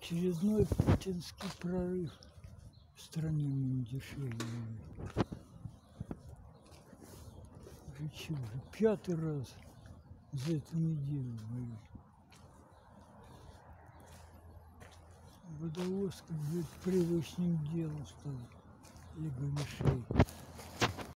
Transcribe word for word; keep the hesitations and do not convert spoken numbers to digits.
Очередной путинский прорыв в стране Мандишей. Уже че, уже пятый раз за эту неделю воюют. Водовозка, говорит, привычным делом стало. Я говорю, шеи.